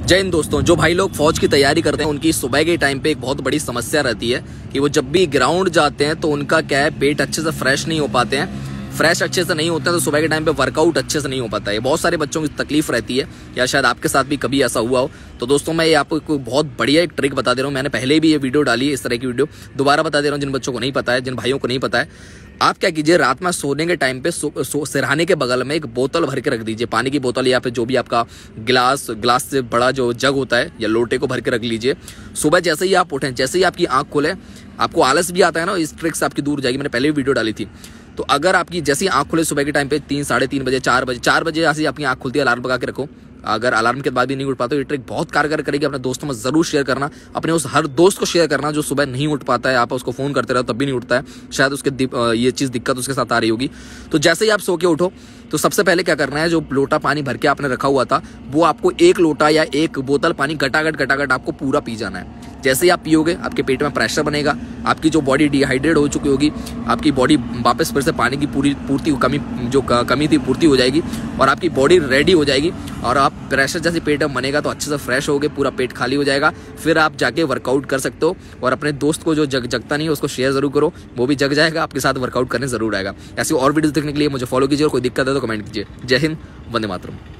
जय हिंद दोस्तों। जो भाई लोग फौज की तैयारी करते हैं उनकी सुबह के टाइम पे एक बहुत बड़ी समस्या रहती है कि वो जब भी ग्राउंड जाते हैं तो उनका क्या है, पेट अच्छे से फ्रेश नहीं हो पाते हैं। फ्रेश अच्छे से नहीं होते हैं तो सुबह के टाइम पे वर्कआउट अच्छे से नहीं हो पाता है। बहुत सारे बच्चों की तकलीफ रहती है, या शायद आपके साथ भी कभी ऐसा हुआ हो। तो दोस्तों मैं ये आपको बहुत बढ़िया एक ट्रिक बता दे रहा हूँ। मैंने पहले भी ये वीडियो डाली है, इस तरह की वीडियो दोबारा बता दे रहा हूँ जिन बच्चों को नहीं पता है, जिन भाइयों को नहीं पता है। आप क्या कीजिए, रात में सोने के टाइम पे सिरहाने के बगल में एक बोतल भर के रख दीजिए, पानी की बोतल या फिर जो भी आपका गिलास से बड़ा जो जग होता है या लोटे को भर के रख लीजिए। सुबह जैसे ही आप उठें, जैसे ही आपकी आंख खुले, आपको आलस भी आता है ना, इस ट्रिक से आपकी दूर जाएगी। मैंने पहले भी वीडियो डाली थी। तो अगर आपकी जैसे ही आंख खुले सुबह के टाइम पे 3, साढ़े 3 बजे, 4 बजे ऐसे ही आपकी आंख खुलती है, अलार्म लगा के रखो। अगर अलार्म के बाद भी नहीं उठ पाते तो ये ट्रिक बहुत कारगर करेगी। अपने दोस्तों में जरूर शेयर करना, अपने उस हर दोस्त को शेयर करना जो सुबह नहीं उठ पाता है। आप उसको फोन करते रहो तब भी नहीं उठता है, शायद उसके ये चीज दिक्कत उसके साथ आ रही होगी। तो जैसे ही आप सो के उठो तो सबसे पहले क्या करना है, जो लोटा पानी भर के आपने रखा हुआ था वो आपको एक लोटा या एक बोतल पानी गटागट आपको पूरा पी जाना है। जैसे ही आप पियोगे आपके पेट में प्रेशर बनेगा, आपकी जो बॉडी डिहाइड्रेट हो चुकी होगी, आपकी बॉडी वापस फिर से पानी की कमी थी पूर्ति हो जाएगी और आपकी बॉडी रेडी हो जाएगी। और आप प्रेशर जैसे पेट में बनेगा तो अच्छे से फ्रेश होगे, पूरा पेट खाली हो जाएगा। फिर आप जाके वर्कआउट कर सकते हो और अपने दोस्त को जो जगता नहीं है उसको शेयर जरूर करो, वो भी जग जाएगा, आपके साथ वर्कआउट करने जरूर आएगा। ऐसी और वीडियोस देखने के लिए मुझे फॉलो कीजिए और कोई दिक्कत है तो कमेंट कीजिए। जय हिंद, वंदे मातरम।